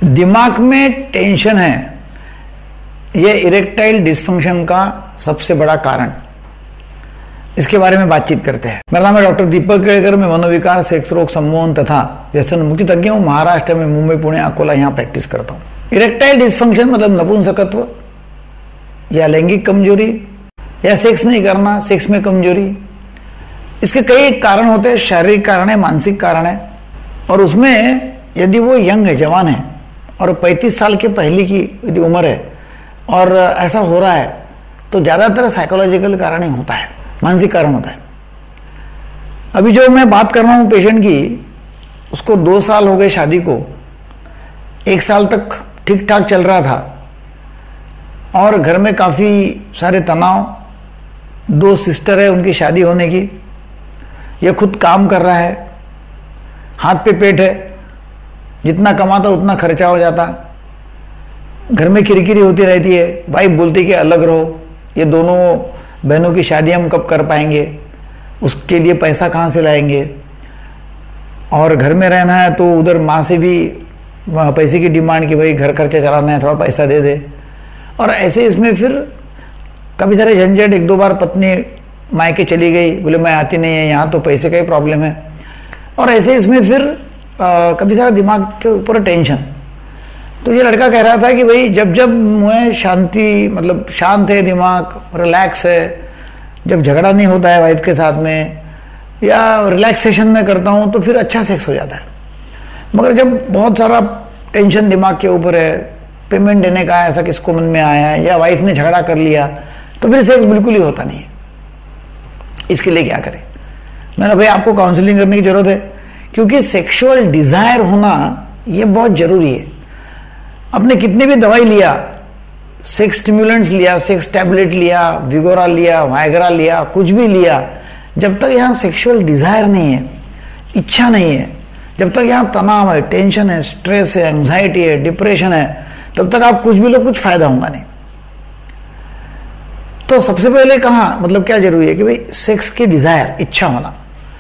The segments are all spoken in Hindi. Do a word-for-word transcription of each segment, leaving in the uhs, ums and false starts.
दिमाग में टेंशन है, यह इरेक्टाइल डिस्फंक्शन का सबसे बड़ा कारण। इसके बारे में बातचीत करते हैं। मेरा नाम है डॉक्टर दीपक केळकर। मैं मनोविकार, सेक्स रोग, सम्मोहन तथा व्यसन मुक्ति तज्ञ हूँ। महाराष्ट्र में मुंबई, पुणे, अकोला यहाँ प्रैक्टिस करता हूँ। इरेक्टाइल डिस्फंक्शन मतलब नपुंसकत्व या लैंगिक कमजोरी या सेक्स नहीं करना, सेक्स में कमजोरी। इसके कई कारण होते हैं, शारीरिक कारण है, मानसिक कारण है। और उसमें यदि वो यंग है, जवान है और पैंतीस साल के पहले की यदि उम्र है और ऐसा हो रहा है तो ज़्यादातर साइकोलॉजिकल कारण ही होता है, मानसिक कारण होता है। अभी जो मैं बात कर रहा हूँ पेशेंट की, उसको दो साल हो गए शादी को, एक साल तक ठीक ठाक चल रहा था और घर में काफ़ी सारे तनाव। दो सिस्टर है, उनकी शादी होने की, यह खुद काम कर रहा है, हाथ पे पेट है, जितना कमाता उतना खर्चा हो जाता। घर में किरकिरी होती रहती है, वाइफ बोलती कि अलग रहो, ये दोनों बहनों की शादी हम कब कर पाएंगे, उसके लिए पैसा कहाँ से लाएंगे। और घर में रहना है तो उधर माँ से भी पैसे की डिमांड कि भाई घर खर्चा चलाना है, थोड़ा पैसा दे दे। और ऐसे इसमें फिर कभी सारे झंझट। एक दो बार पत्नी मायके चली गई, बोले मैं आती नहीं है यहाँ, तो पैसे का ही प्रॉब्लम है। और ऐसे इसमें फिर आ, कभी सारा दिमाग के ऊपर टेंशन। तो ये लड़का कह रहा था कि भाई जब जब मुझे शांति, मतलब शांत है दिमाग, रिलैक्स है, जब झगड़ा नहीं होता है वाइफ के साथ में या रिलैक्सेशन में करता हूँ तो फिर अच्छा सेक्स हो जाता है। मगर जब बहुत सारा टेंशन दिमाग के ऊपर है, पेमेंट देने का है, ऐसा किसको मन में आया है, या वाइफ ने झगड़ा कर लिया, तो फिर सेक्स बिल्कुल ही होता नहीं है। इसके लिए क्या करें? मैंने भाई आपको काउंसलिंग करने की जरूरत है, क्योंकि सेक्सुअल डिजायर होना ये बहुत जरूरी है। आपने कितनी भी दवाई लिया, सेक्स स्टिमुलेंट्स लिया, सेक्स टैबलेट लिया, विगोरा लिया, वायग्रा लिया, कुछ भी लिया, जब तक यहाँ सेक्सुअल डिजायर नहीं है, इच्छा नहीं है, जब तक यहाँ तनाव है, टेंशन है, स्ट्रेस है, एंजाइटी है, डिप्रेशन है, तब तक आप कुछ भी लो, कुछ फायदा होगा नहीं। तो सबसे पहले कहाँ, मतलब क्या जरूरी है कि भाई सेक्स की डिजायर, इच्छा होना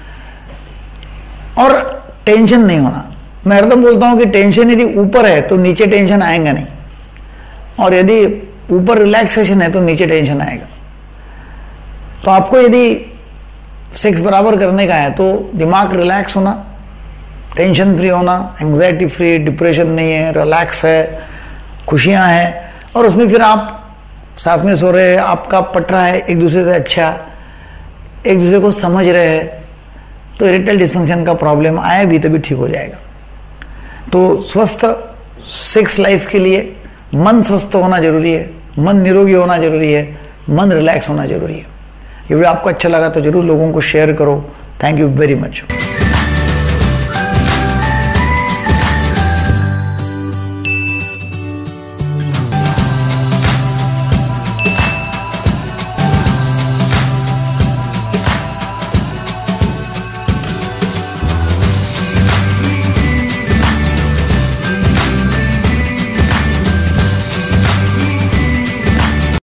और टेंशन नहीं होना। मैं हरदम बोलता हूं कि टेंशन यदि ऊपर है तो नीचे टेंशन आएगा नहीं, और यदि ऊपर रिलैक्सेशन है तो नीचे टेंशन आएगा। तो आपको यदि सेक्स बराबर करने का है तो दिमाग रिलैक्स होना, टेंशन फ्री होना, एंग्जाइटी फ्री, डिप्रेशन नहीं है, रिलैक्स है, खुशियां हैं, और उसमें फिर आप साथ में सो रहे हैं, आपका पट रहा है एक दूसरे से अच्छा, एक दूसरे को समझ रहे हैं, तो इरेक्टाइल डिस्फंक्शन का प्रॉब्लम आया भी तभी ठीक हो जाएगा। तो स्वस्थ सेक्स लाइफ के लिए मन स्वस्थ होना जरूरी है, मन निरोगी होना जरूरी है, मन रिलैक्स होना जरूरी है। ये वीडियो आपको अच्छा लगा तो जरूर लोगों को शेयर करो। Thank you very much.